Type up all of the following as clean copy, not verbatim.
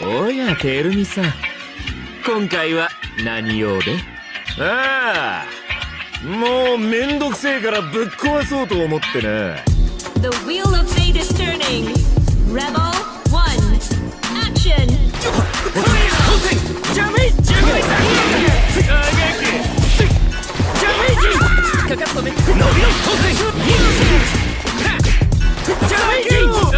おやてるみさん、今回は何用で？ああ、もうめんどくせえからぶっ壊そうと思ってな。 The wheel of fate is turning. Rebel 1 Action. ジャメイジャメイさん、ジャメイジかかっとめ、伸びろ当選、ジャメイジ伸びろ、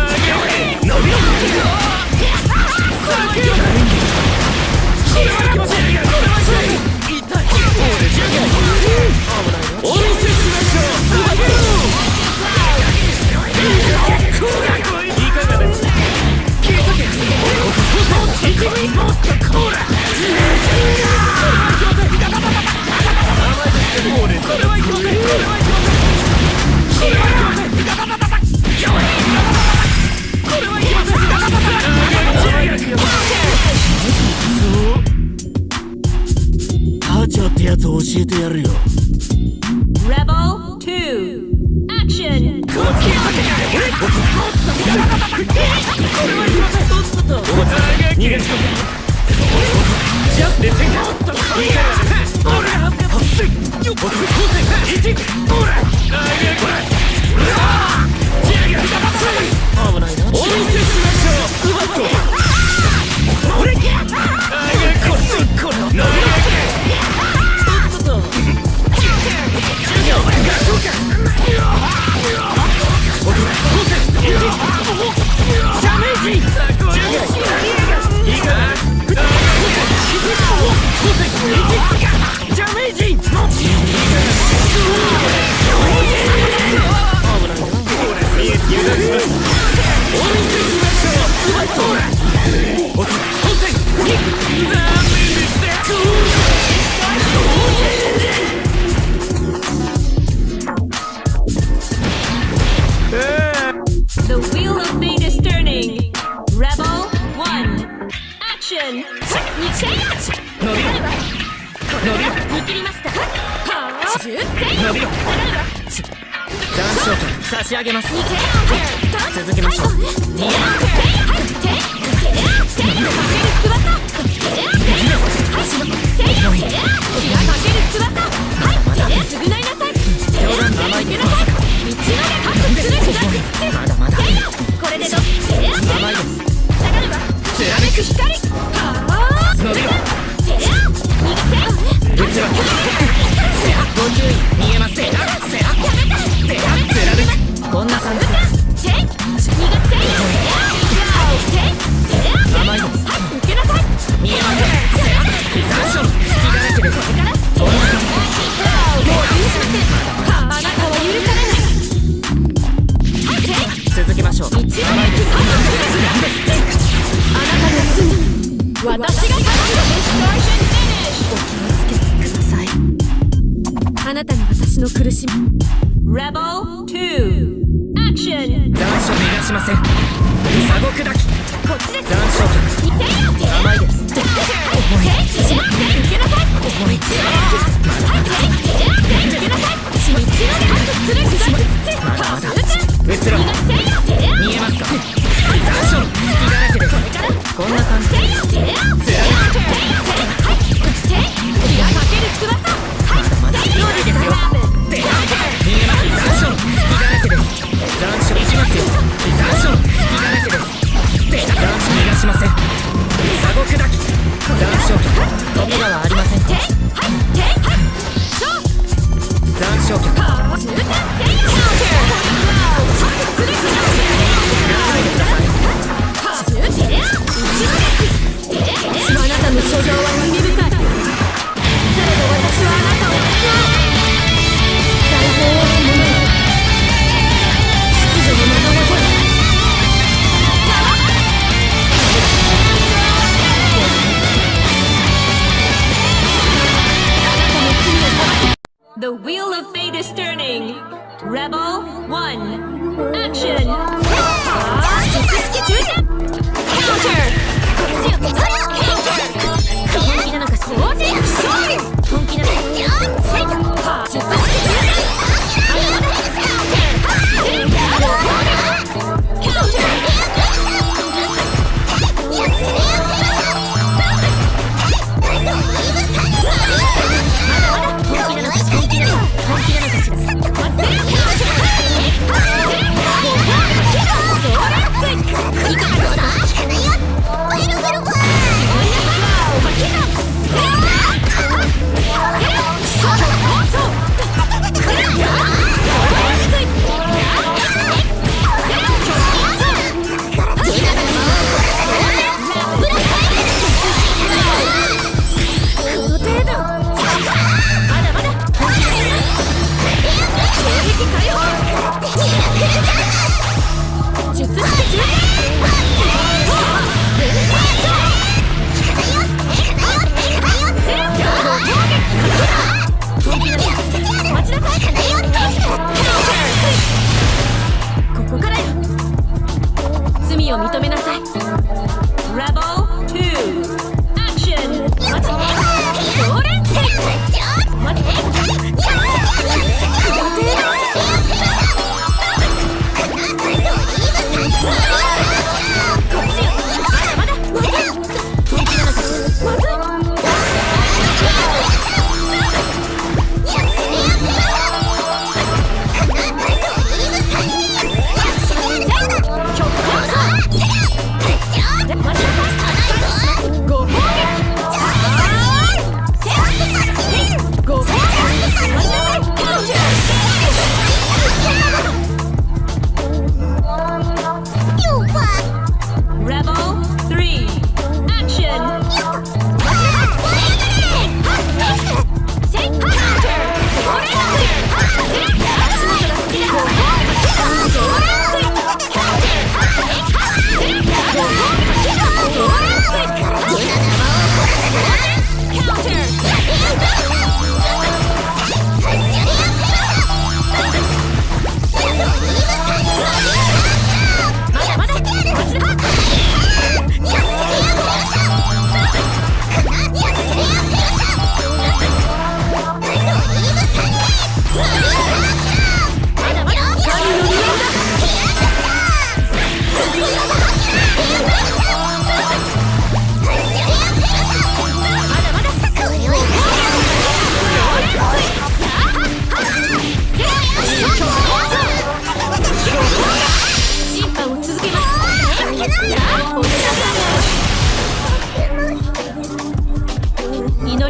ってやつ教えてやるよ。 Rebel 2 Action. 逃げつこジャスで戦果いかがです。オラよっ当選1オラ危ないな。お見せしましょう。うわっと俺これ伸びろ The wheel of fate is turning. Rebel 1 Action. 伸びろ伸びろ見切りました。 伸びろ残暑感差し上げます。続けましょう。 これでど甘いです。貫く光。 伸びろご注意逃げます。こんな感じです。甘いです。見えません。残暑の隙だらけです。こんな感じ。 あなたは許されない。 続けましょう。甘いです。 あなたの罪、私が裁く。お気をつけてください。あなたに私の苦しみ。Rebel 2 Action. 残暑逃がしません。サゴ砕き。 こっちです。 残暑感甘いです。重い。 受けなさい。 重い。まだまだ。うつろ。見えますか。残暑の隙だらけです。こんな感じ。まだまだ。いいですよ。見えます。残暑の隙だらけです。残暑いきますよ。残暑の隙だらけです。残暑逃がしません。サゴ砕き。残暑飛びがはありません。残暑脚。 あなたの所業は罪深い。されど私はあなたを救う。大法を守る。秩序の窓元へ。The wheel of fate is turning. Rebel 1 Action. Counter. 本気なのかそう本気なのか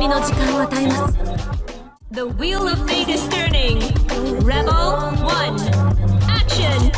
りの時間を与えます。 The wheel of fate is turning. Rebel 1 Action.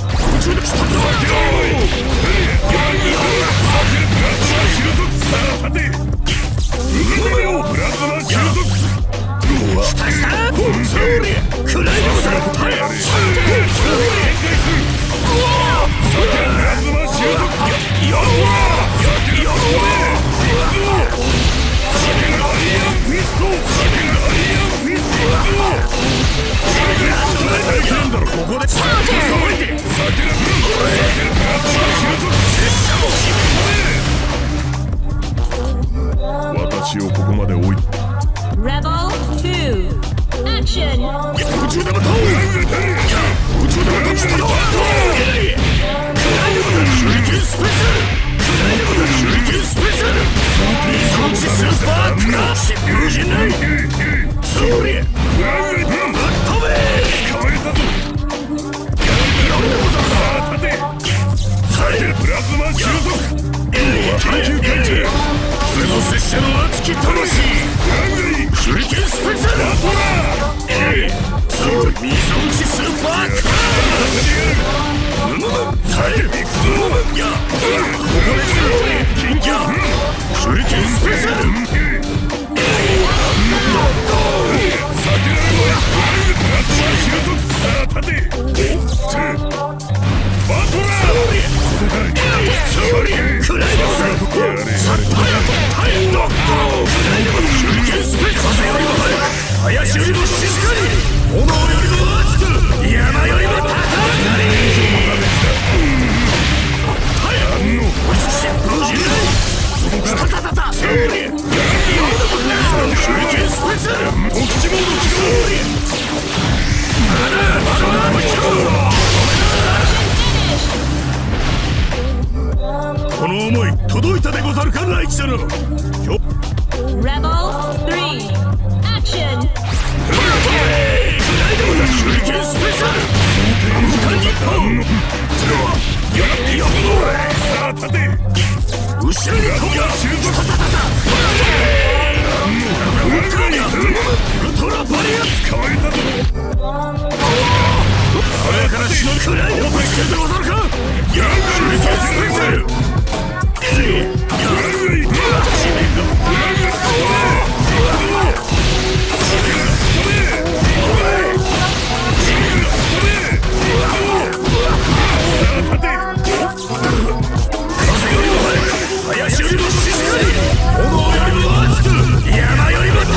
私をここまで追い Rebel 2 Action. 宇宙玉と宇宙玉と手裏剣スペシャル手裏剣スペシャルスーパークラッシュ無事ないそれぶっ飛べ捕まえたぞプラズマ収束耐久感知その拙者の熱き魂手裏剣スペシャルそう溝口スーパークラッシュ耐えるいやここですよ金キャ手裏剣スペシャル林よりも静かに炎よりも熱く山よりも高くなりこの思い届いたでござるかライチ殿。 Rebel 3 Action. 後ろに飛ぶウルトラバリア使われたぞこれから死のくらいのぶつけでござるかやるスペシャル林よりも静かに炎よりも熱く山よりも高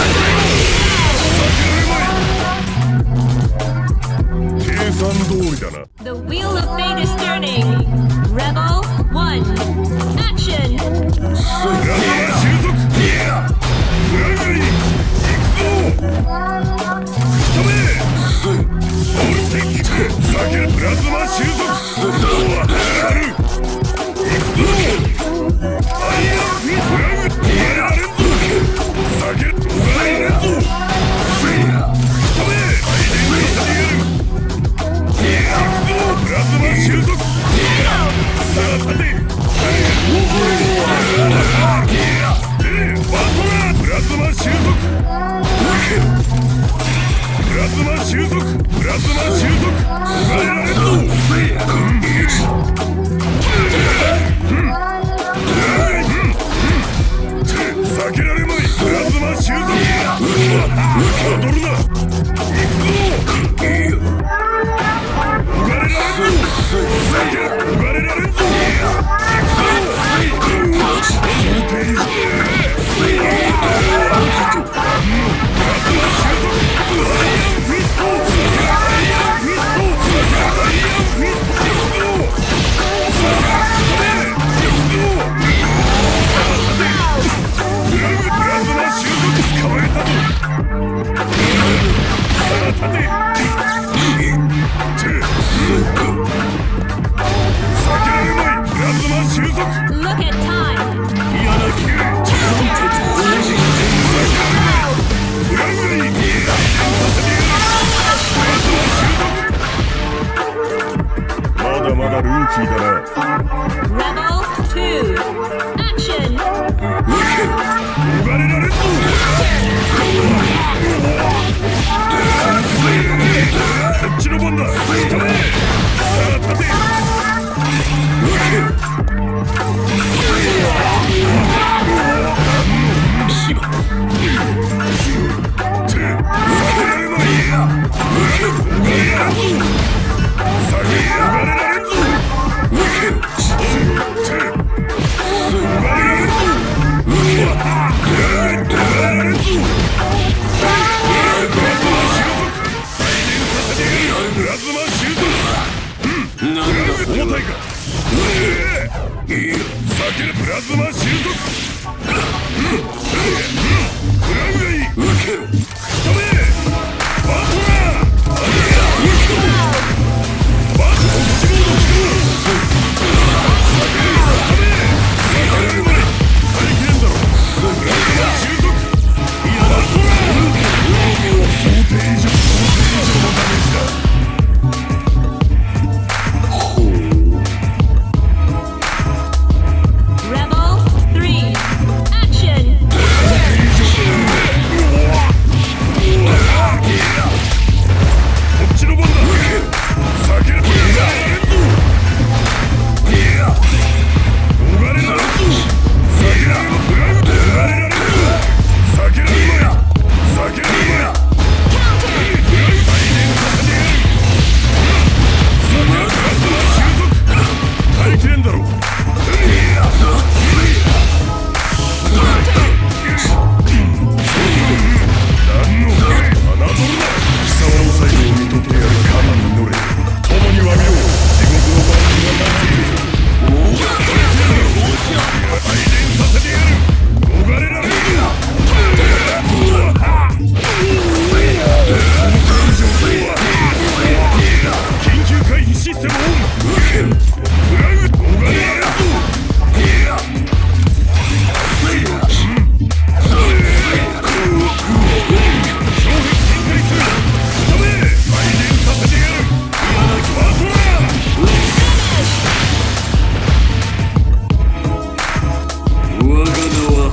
い計算通りだな The wheel of fate is turning. Rebel 1 Action.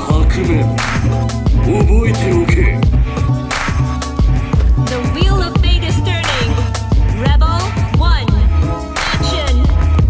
白面覚えておけ。 The wheel of fate is turning. Rebel 1. Action.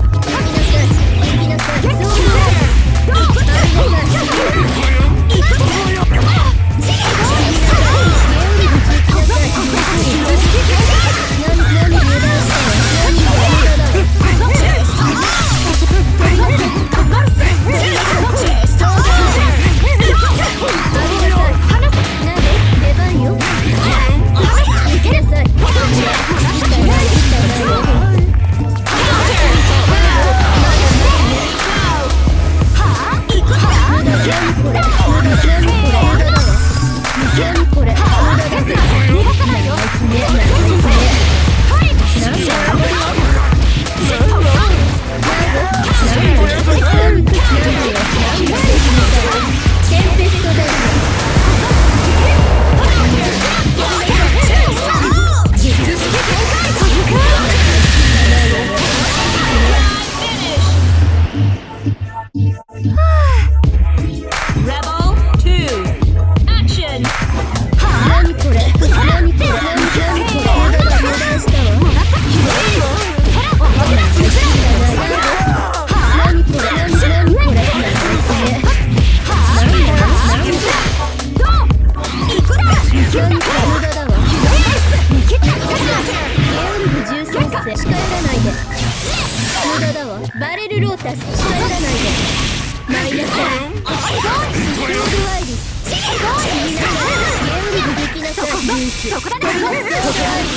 バレルロータス近寄らないで。マイナスソードアイリス死になさい。ゲオリグできなさい。リーチそこだね。ソードアイリス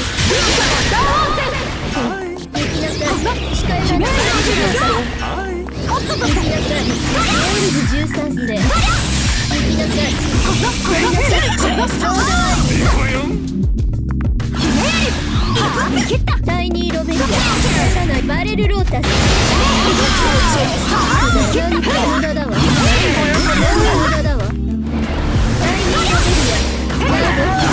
できなさい。近寄らないで。できなさい。ゲオリグ13世できなさい。マイナスソードアイリスタイニーロベリア近寄らない。バレルロータス何これ無駄だわ。無駄だわ。タイニーロベリア無駄だわ。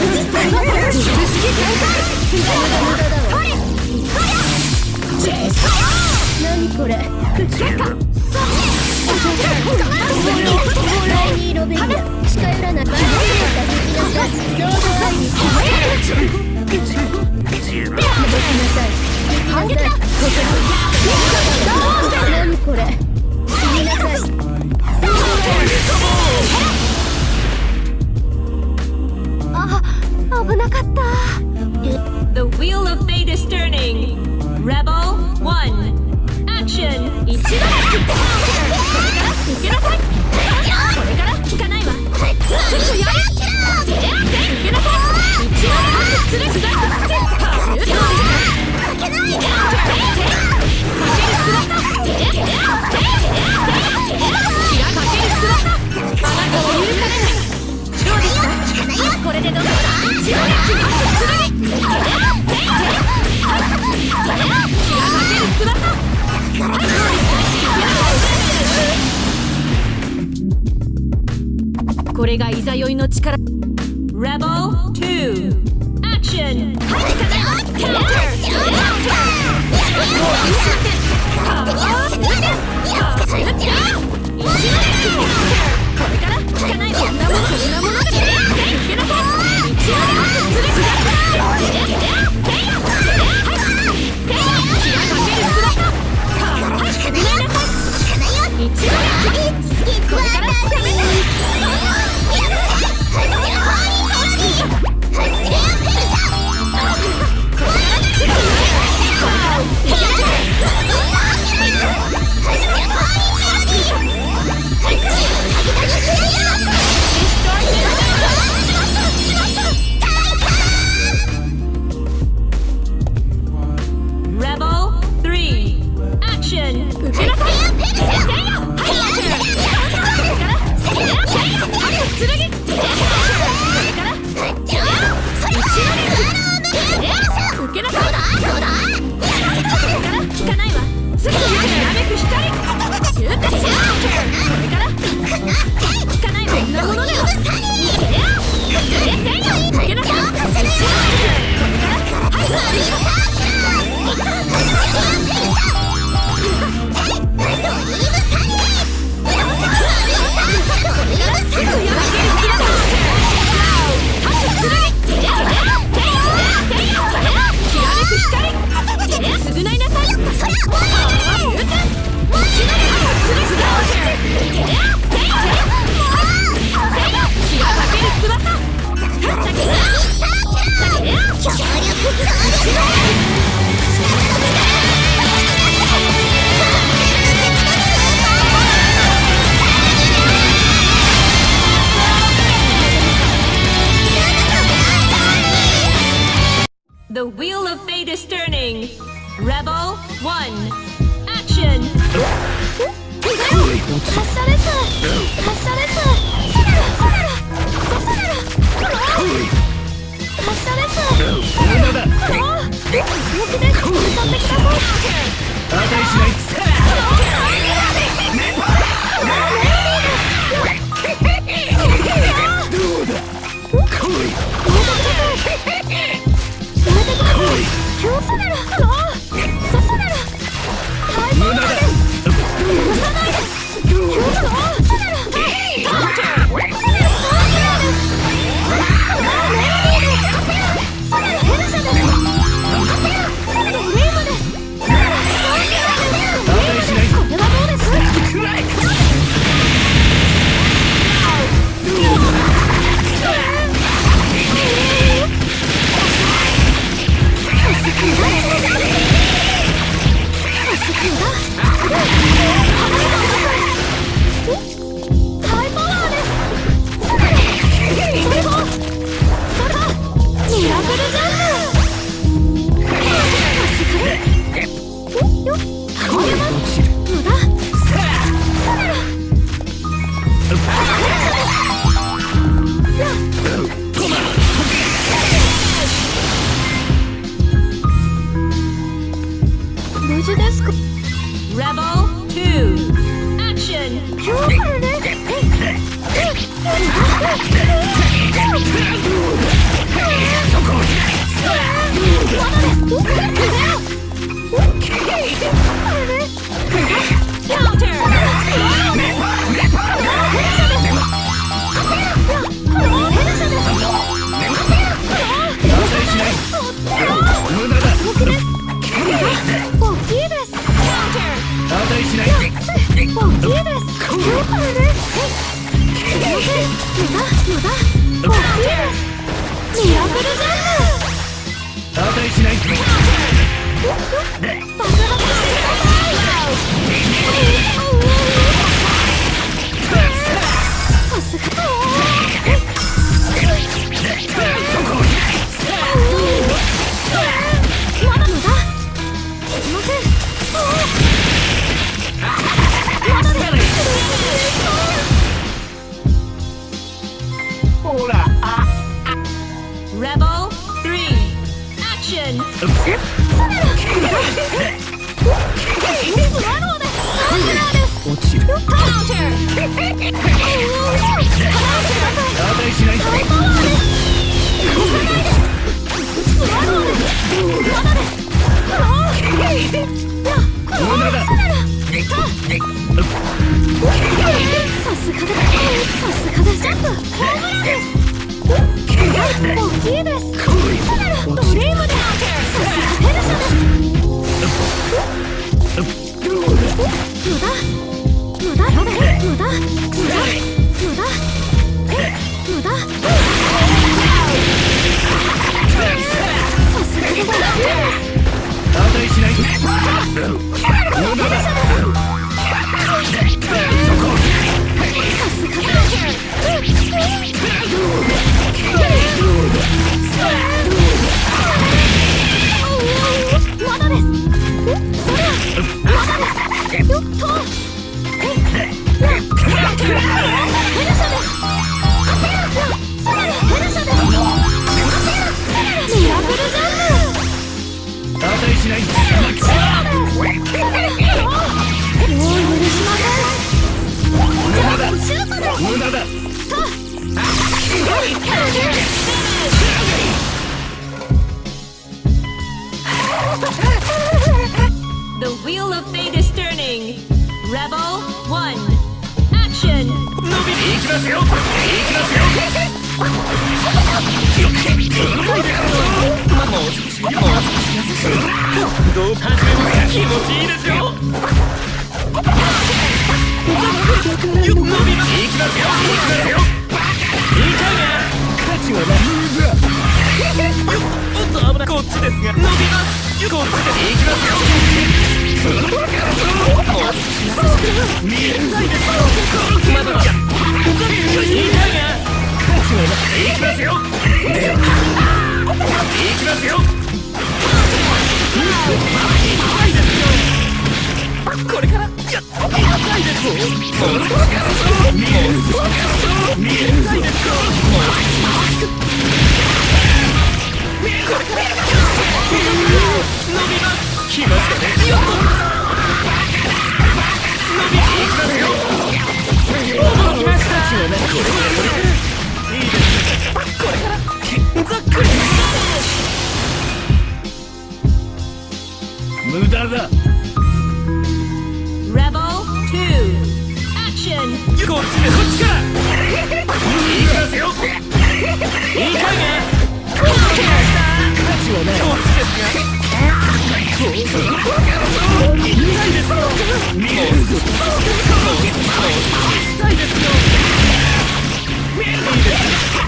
何これタイニーロベリア近寄らない。バレルロータスできなさい。ソードアイリスできなさい。何これ死になさい。あ、危なかった。 The wheel of fate is turning. Rebel 1. Action. 一度だけ受けなさい。これから聞かないわ。すぐやれ。受けなさい。一度だけ連れてください。これでどうだ。これがいざよいの力。 Rebel 2 Action。 これから聞かないわ。こんなものだけ受けなさい。 無事ですか。 Rebel 2 Action。 今日からね。Rebel 3 Action。 落ちる。 The wheel of fate is turning. Rebel 1 Action。 いきますよ。どう始めますか。気持ちいいですよ。伸びます。いきますよ。いいかね。価値はない。おっと危ない。こっちですが伸びます。こっちでいきますよ。見えないですよ。まだいいかね。価値はない。いきますよ。いきますよ。これから痛いですよ。見えないですよ。これから伸びます。来ましたね。よっと伸びいきますよ。来ました。いいですね。これからざっくり無駄だ。 Rebel 2 Action。 こっちからいきますよ。いいかいね。価値はない。こっちですがいないですよ。見えるぞ。したいですよ。いいですよ。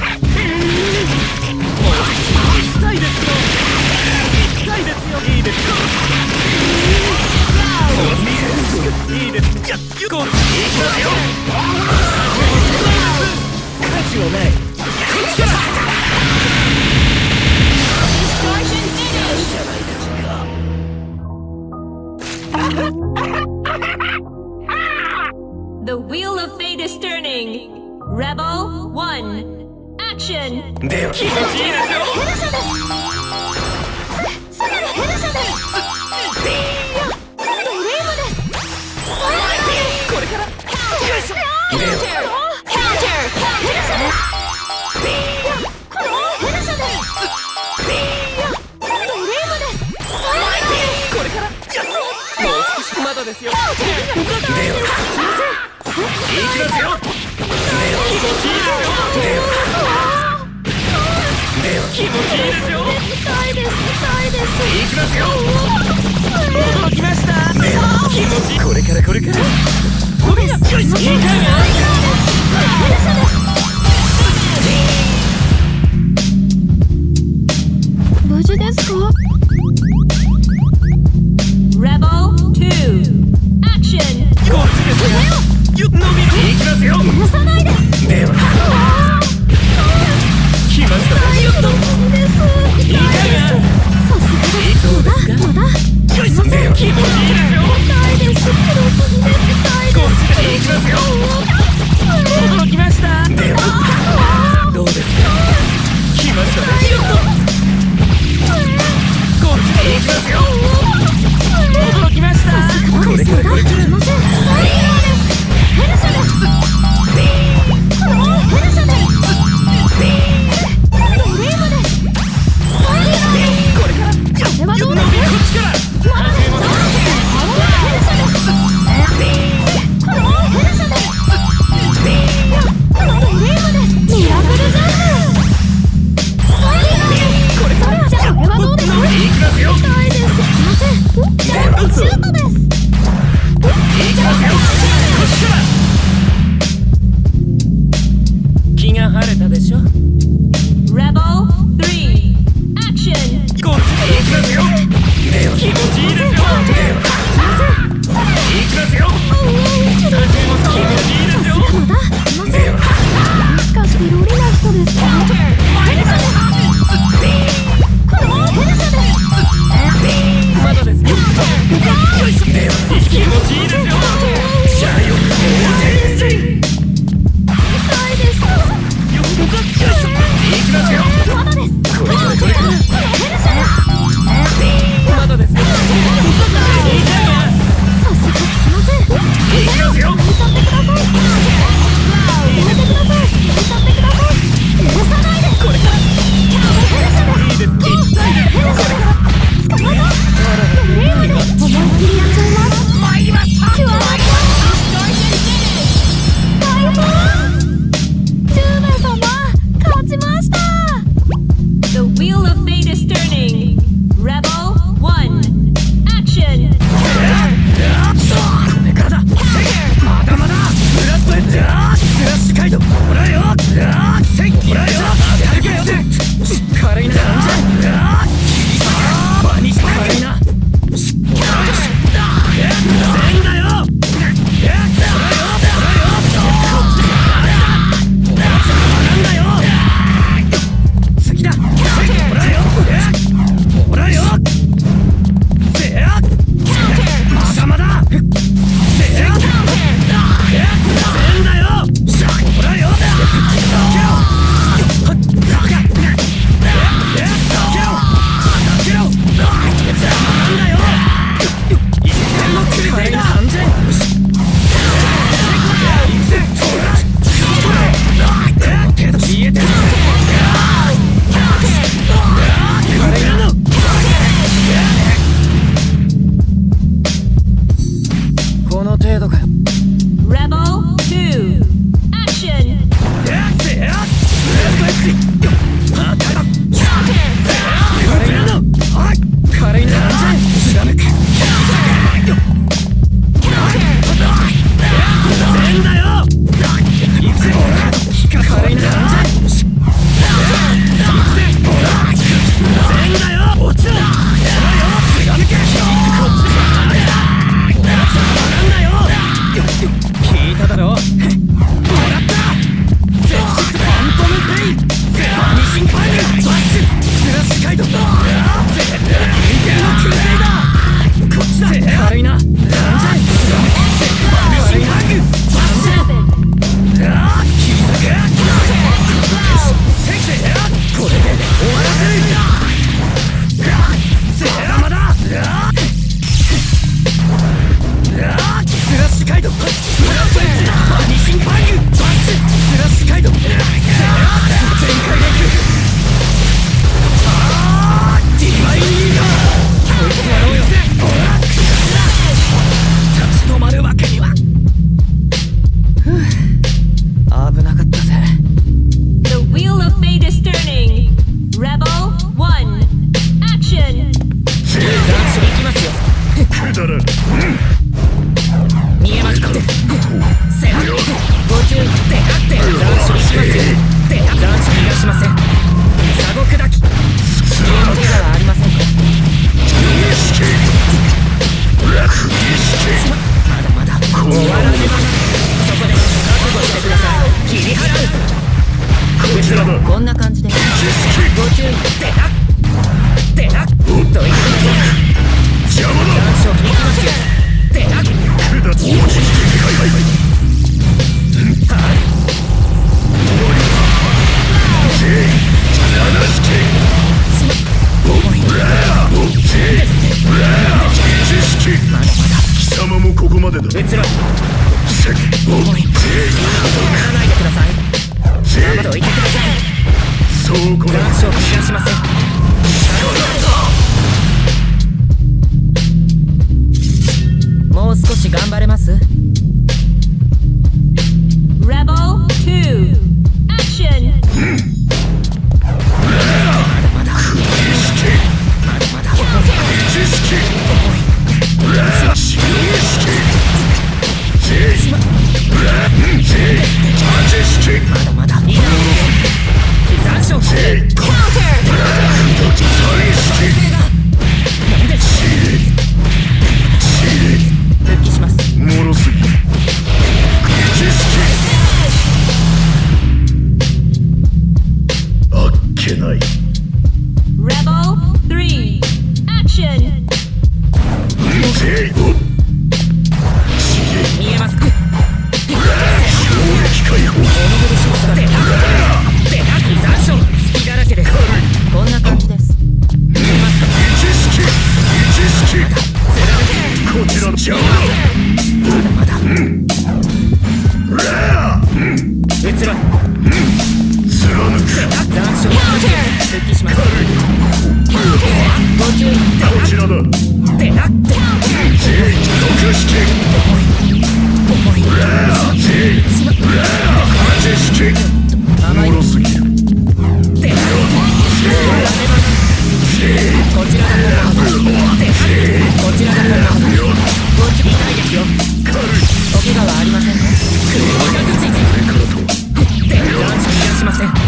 したいですよ。したいですよ。いいですよ。いいですね。こっち行きますよ。価値はない。こっちから。 The wheel of fate is turning. Rebel 1 Action! では気持ちいいですよ。 ヘルシャです。すぐにヘルシャです。ドリームです。 これからカウンターヘルシャです。ヘルシャです。これヘルシャです。ドリームです。 これからもう少しまだですよ。 では行きますよ。気持ちいいですよ。 痛いです。 行きますよ。 驚きました。 気持ちいい。これからよいしょ。いい感じ。無事ですか？ Rebel 2 Action! こっちですよ。伸びる。行きますよ。 許さないです。 では来ましたね。 痛いです。さすがです。まだ気持ちいいですよ。 痛いです。黒すぎです。痛いです。 こっちで行きますよ。 驚きました。 ではどうですか。来ましたね。こっちで行きますよ。 驚きました。 これからこれから。 すいません。ヘルシャです。ヘルシャです。ドリームです。 これからこれはどうですか？ こっちから始めます。 ヘルシャです。ヘルシャです。ドリームです。ミラクルジャンプ。これはどうですか？ 行きますよ。 痛いです。すいません。ジャンプシュートです。 行きますよ。こっちから気が晴れたでしょ。 Rebel 3 Action! こっちで行きますよ。では気持ちいいですよ。では行きますよ。始めます。気持ちいいですよ。ではもしかしてロリな人ですか？ヘルシャです。ヘルシャです。 まだですよ。 では気持ちいいですよ。じゃあよく痛いです。 行きますよ。 まだです。 これからこれから。 ヘルシャです。 まだですよ。 さすがすいません。 行こちらだ。 こんな感じでご注意。でなどいてください。 邪魔だ。 残暑に行きますよ。でな下つ。はい貴様もここまでだ。 移ろい。ならないでください。どいてください。 そうこ残暑を逃がしません。もう少し頑張れます？ Rebel 2 Action まだまだまだ残暑復帰します。 もろすぎ。あっけない。 Rebel 3 Action 見えますか？ 衝撃解放。 おのぼりしますがで残暑隙だらけです。こんな感じです。見えますか？ こちらの邪魔まだまだ移ろい。 貫く。 残暑復帰します。ご注意。 こちらだ。 でな毒式。 重い。甘い。 もろすぎる。 でなこちらが本物。こちらが本物。ご注意ないですよ。お怪我はありませんね。で残暑逃がしません。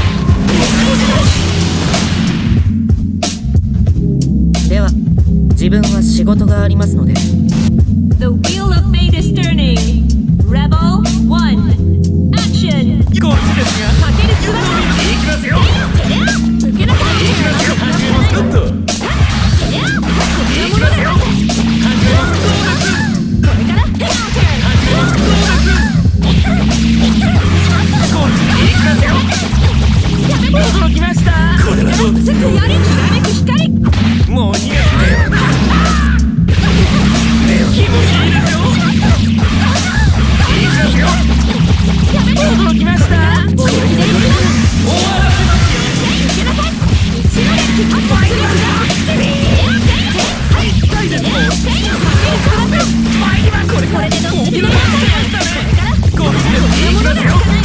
では自分は仕事がありますので。 The wheel of fate is turning Rebel 1 Action こっちですが。 かける翼いきますよ。 受けなさいいきますよ。始めますか。いきますよ。 これから驚きました。 これはどうです。 やれきらめく光もう逃げて気持ちいいですよ。いきますよ。驚きました。終わらせますよ。 受けなさい一応で決まった強くだ痛いですもん。 これでどうするのかこっちです。いきますよ。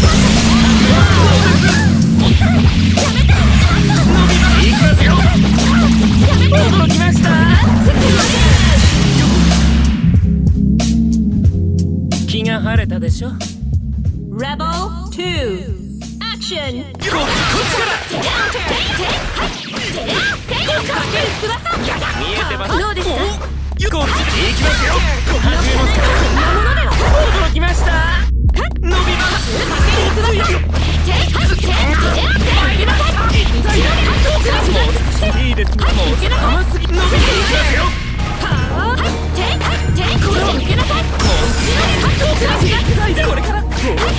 いきますよ。驚きました。気が晴れたでしょ。 Rebel 2 Action こっちから見えてます。 どうですかこっちで行きますよ。始めますから。驚きました。伸びます。いいですね。もう甘すぎ。伸びていきますよ。これから。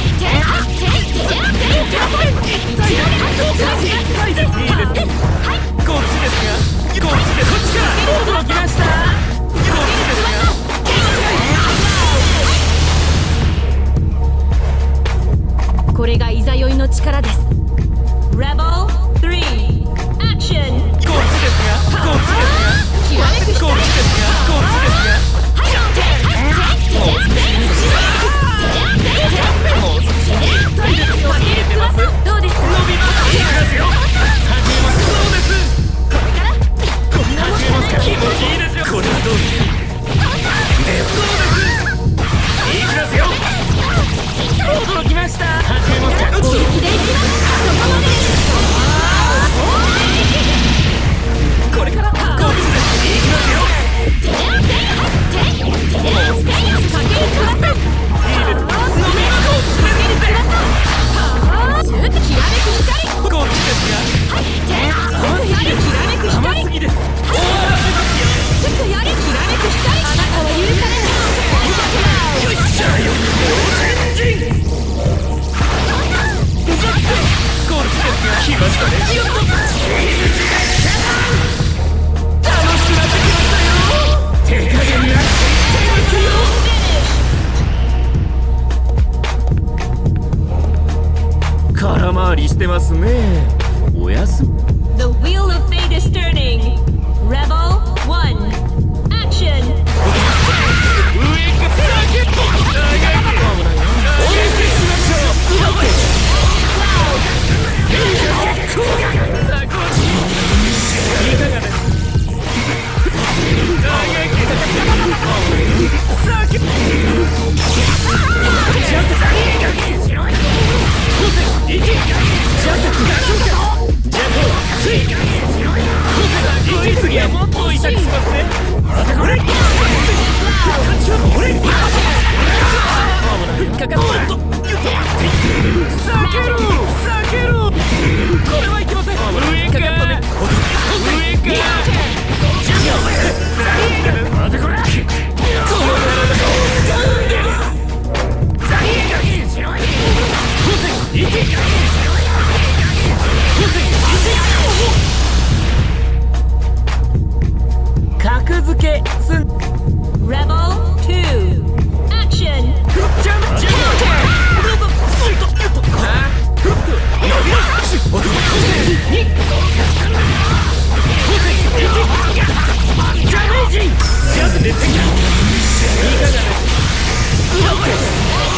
いいですね。こっちですが。こっちでこっちから驚きました。こっちですが。 これがいざよいの力です。 Rebel 3 Action こっちですが。こっちですが。 きらめく光こっちですが。こっちですが。 どうですか。 伸びます。いきますよ。始めます。そうです。これから始めますか。気持ちいいですよ。これはどうです。そうです。いきますよ。驚きました。始めますか。 攻撃でいきます。そこまで。 これからどうです。いきますよ。 空回りしてますね。おやすみ。 The wheel of fate is turning. Rebel 1. Action! 次はもっと痛くしますね。これかかった。避けろ避けろ。これはいけません。上かかったね。上か。待てこれ。この体が格付けすん。 Rebel 2. Action! ジャンプジャンプ。どうぞ。スイッとギュッと。あ。フッと。伸びろ。2。1。ダメージ。ジャズで次。いかがです。いかがです。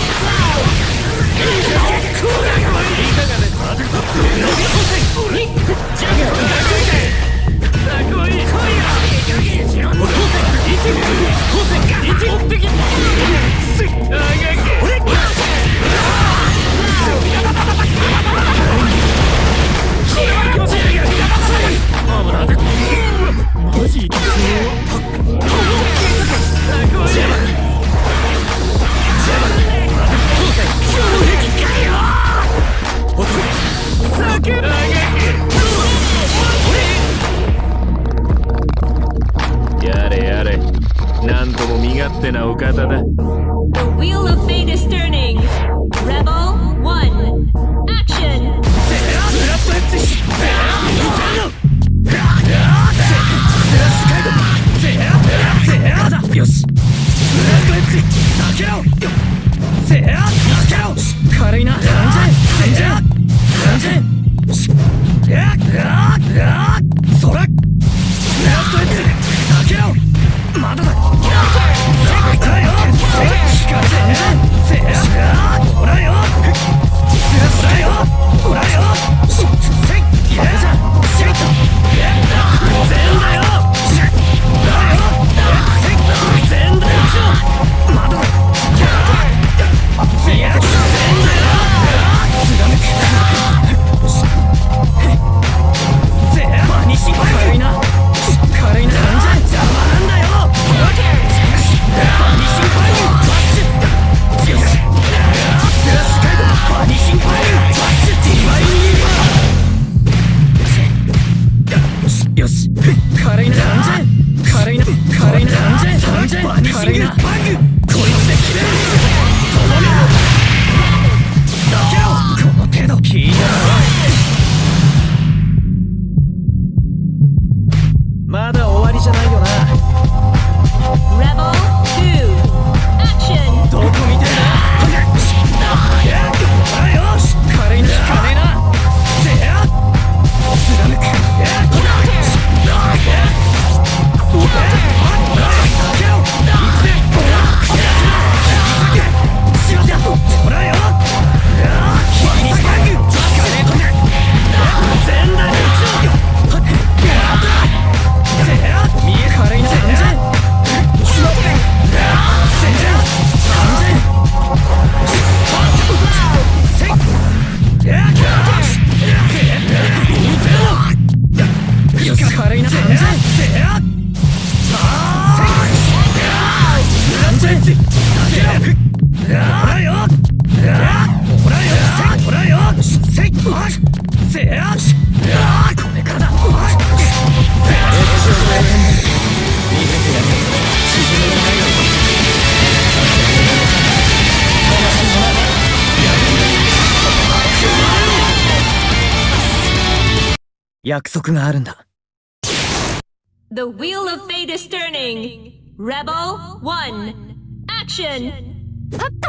やれやれ、なんとも身勝手なお方だ。 The wheel of fate is turning. Rebel 1. Action! よし。軽いな。そら。まだだ。まだ終わりじゃないよな。 Rebel 2. Action! どこ見てんだ。軽いな。軽いな。貫く。 約束があるんだ。 The wheel of fate is turning. Rebel 1. Action. Counter.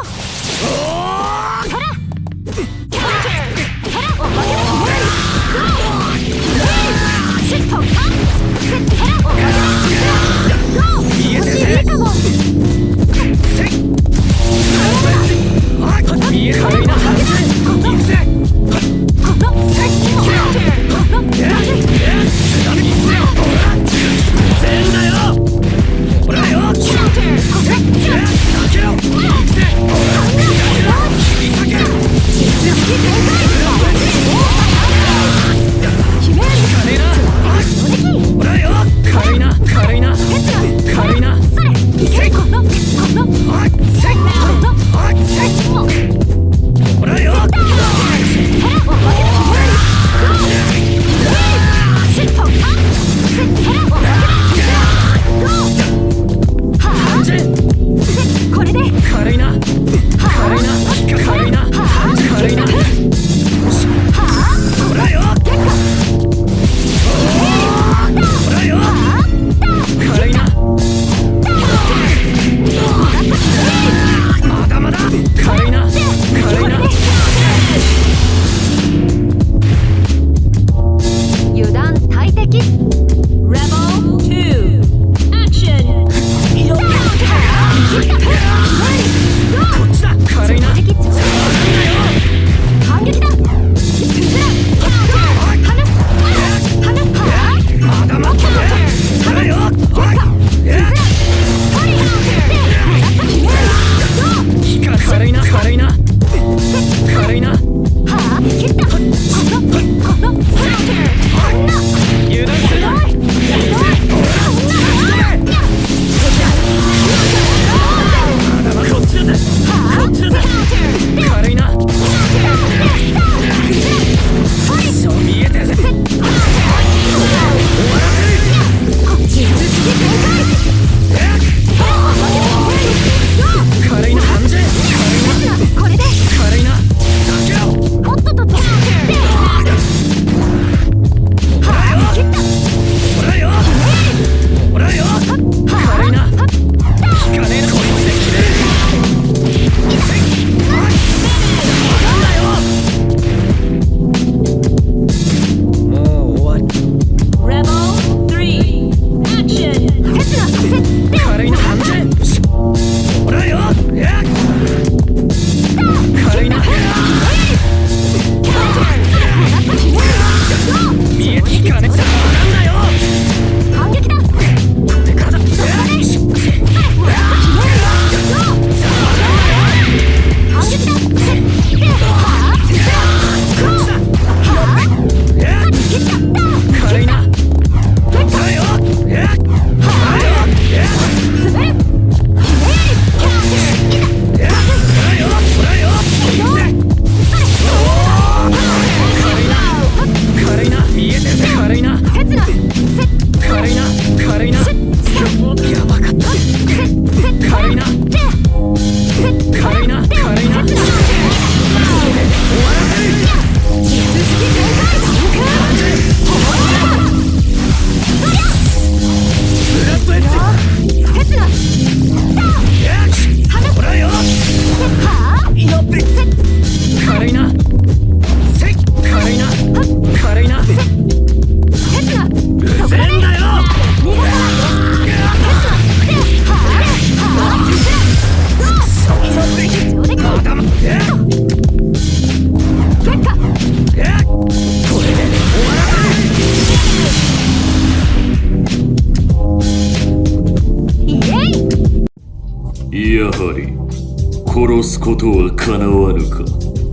やはり殺すことはかなわぬか。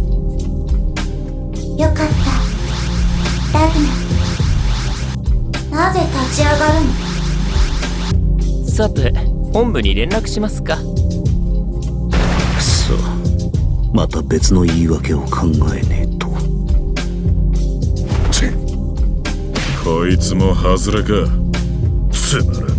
よかった。ダグナ、なぜ立ち上がるの？ さて、本部に連絡しますか。 くそ、また別の言い訳を考えねえと。 こいつもハズレか。つまらん。